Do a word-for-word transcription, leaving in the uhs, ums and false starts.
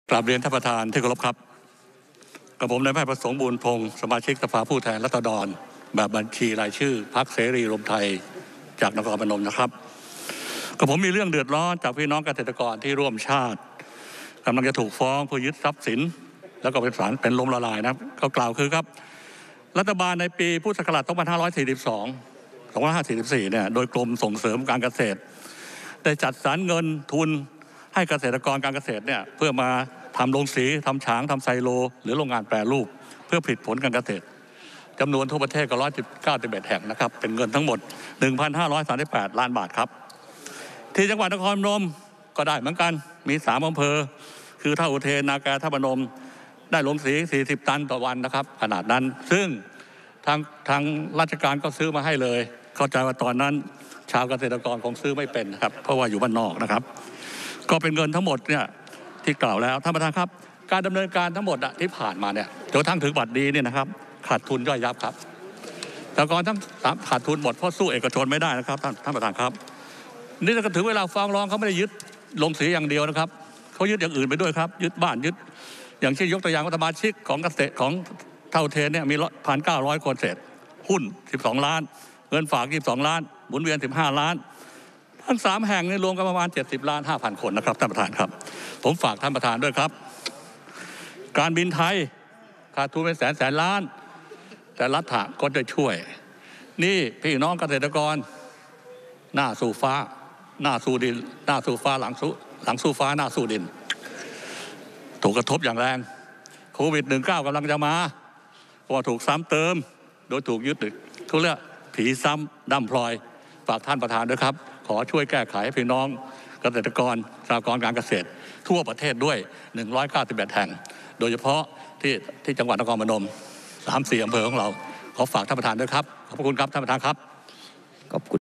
กราบเรียนท่านประธานที่เคารพครับกับผมนายแพทย์ประสงค์บุญพงศ์สมาชิกสภาผู้แทนราษฎรแบบบัญชีรายชื่อพรรคเสรีรวมไทยจากนครพนมนะครับกับผมมีเรื่องเดือดร้อนจากพี่น้องเกษตรกรที่ร่วมชาติกำลังจะถูกฟ้องเพื่อยึดทรัพย์สินแล้วก็เป็นสารเป็นล้มละลายนะก็กล่าวคือครับรัฐบาลในปีพุทธศักราชสองพันห้าร้อยสี่สิบสอง สองพันห้าร้อยสี่สิบสี่เนี่ยโดยกรมส่งเสริมการเกษตรได้จัดสรรเงินทุนให้เกษตรกรการเกษตรเนี่ยเพื่อมาทำโรงสีทำฉางทำไซโลหรือโรงงานแปรรูปเพื่อผลิตผลการเกษตรจำนวนทั่วประเทศก็ร้อยเก้าสิบเอ็ดแห่งนะครับเป็นเงินทั้งหมด หนึ่งพันห้าร้อยสามสิบแปด ล้านบาทครับที่จังหวัดนครพนมก็ได้เหมือนกันมีสามอำเภอคือท่าอุเทนนาแกท่าพนมได้โรงสีสี่สิบตันต่อวันนะครับขนาดนั้นซึ่งทางทางราชการก็ซื้อมาให้เลยเข้าใจว่าตอนนั้นชาวเกษตรกรคงซื้อไม่เป็นนะครับเพราะว่าอยู่บ้านนอกนะครับก็เป็นเงินทั้งหมดเนี่ยที่กล่าวแล้วท่านประธานครับการดำเนินการทั้งหมดที่ผ่านมาเนี่ยจนกระทั่งถึงบัดนี้เนี่ยนะครับขาดทุนย่อยยับครับแต่ก่อนทั้งขาดทุนหมดเพราะสู้เอกชนไม่ได้นะครับท่านท่านประธานครับนี่ก็ถึงเวลาฟ้องร้องเขาไม่ได้ยึดลงสีอย่างเดียวนะครับเขายึดอย่างอื่นไปด้วยครับยึดบ้านยึดอย่างเช่นยกตัวอย่างว่าสมาชิกของเกษตรของเท่าเทนเนี่ยมีพันเก้าร้อยคนเศษหุ้นสิบสองล้านเงินฝากยี่สิบสองล้านหมุนเวียนสิบห้าล้านทั้งสามแห่งนี่รวมกันประมาณเจ็ดสิบล้านห้าพันคนนะครับท่านประธานครับผมฝากท่านประธานด้วยครับการบินไทยขาดทุนเป็นแสนแสนล้านแต่รัฐก็จะช่วยนี่พี่น้องเกษตรกรหน้าสู่ฟ้าหน้าสู่ดินหน้าสู่ฟ้าหลังสู่หลังสู่ฟ้าหน้าสู่ดินถูกกระทบอย่างแรงโควิด สิบเก้า กำลังจะมาเพราะว่าถูกซ้ำเติมโดยถูกยึดติดเขาเรียกผีซ้ำดำพลอยฝากท่านประธานด้วยครับขอช่วยแก้ไขให้พี่น้องเกษตรกรสหกรณ์การเกษตรทั่วประเทศด้วยหนึ่งร้อยเก้าสิบเอ็ดแห่งโดยเฉพาะที่ที่จังหวัดนครพนม สามสี่ อำเภอของเราขอฝากท่านประธานด้วยครับขอบคุณครับท่านประธานครับขอบคุณ